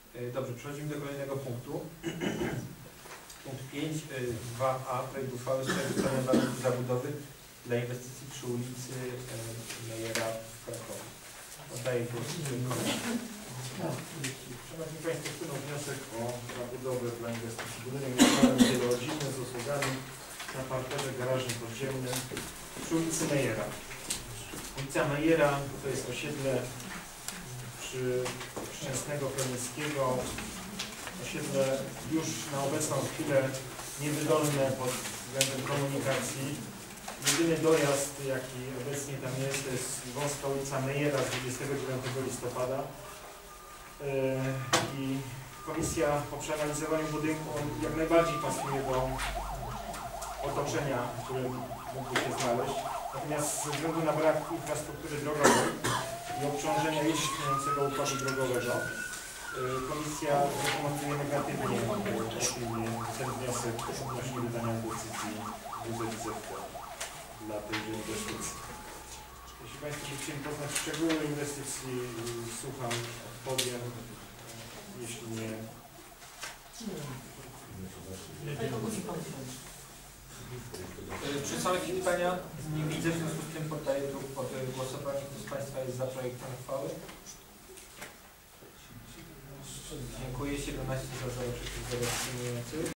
Dobrze, przechodzimy do kolejnego punktu. Punkt 5, 2a, projekt uchwały w sprawie ustalenia warunków zabudowy dla inwestycji przy ulicy Mejera w Krakowie. Oddaję głos koledze. Szanowni Państwo, wpłynął wniosek o zabudowę dla inwestycji budynek mieszkalny wielorodzinny z usługami na parterze garażnym podziemnym przy ulicy Mejera. Ulica Mejera to jest osiedle przy Szczęsnego Konieckiego, osiedle już na obecną chwilę niewydolne pod względem komunikacji. Jedyny dojazd, jaki obecnie tam jest, to jest wąska ulica Mejera z 29 listopada. I komisja po przeanalizowaniu budynku jak najbardziej pasuje do otoczenia, w którym mógłby się znaleźć. Natomiast ze względu na brak infrastruktury drogowej i obciążenia już istniejącego układu drogowego, komisja rekomenduje negatywnie ten wniosek odnośnie wydania decyzji WZZT dla tejże inwestycji. Jeśli Państwo by chcieli poznać szczegóły inwestycji, słucham, odpowiem. Jeśli nie... Czy są jakieś pytania? Nie widzę, w związku z tym poddaję tu pod głosowanie. Kto z Państwa jest za projektem uchwały? Dziękuję. 17 za 0 przeciw 0 wstrzymujących.